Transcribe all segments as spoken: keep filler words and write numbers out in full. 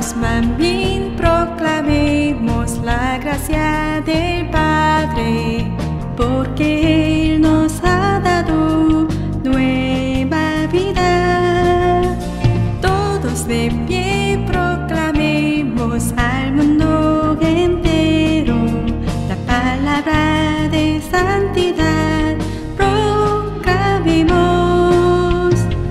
También proclamemos la gracia del Padre, porque Él nos ha dado nueva vida. Todos de pie proclamemos al mundo entero la palabra de santidad. Proclamemos.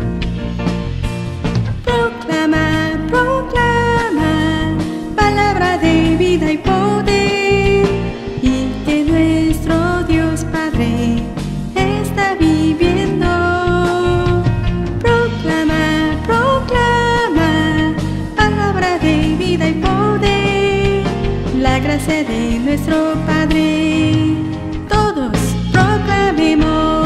Proclama, proclama, palabra de vida y poder, y que nuestro Dios Padre está viviendo. Proclama, proclama, palabra de vida y poder, la gracia de nuestro Padre. Todos proclamemos.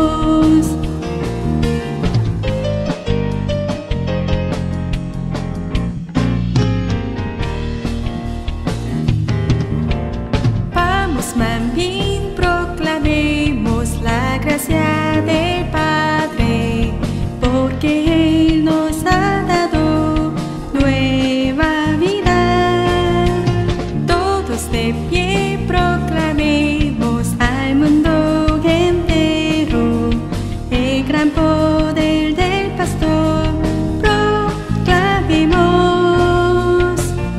También proclamemos la gracia del Padre, porque Él nos ha dado nueva vida. Todos de pie proclamemos al mundo entero el gran poder del pastor. Proclamemos.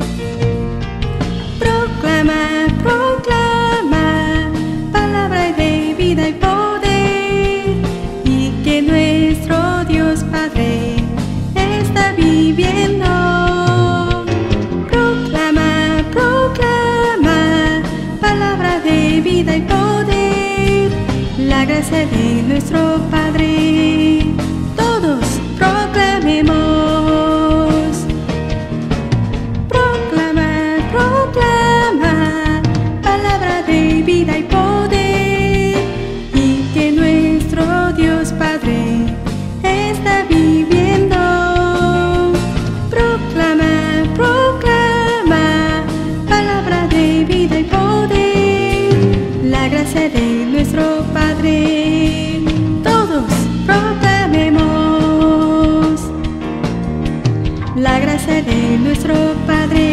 Proclama, proclama, palabra de vida y poder, y que nuestro Dios Padre está viviendo. Proclama, proclama, palabra de vida y poder, la gracia de nuestro Padre. Todos proclamemos. Proclama, proclama, palabra de vida y poder, y que nuestro Dios Padre está viviendo. Proclama, proclama, palabra de vida y poder, la gracia de nuestro Padre. Todos proclamemos la gracia de nuestro Padre.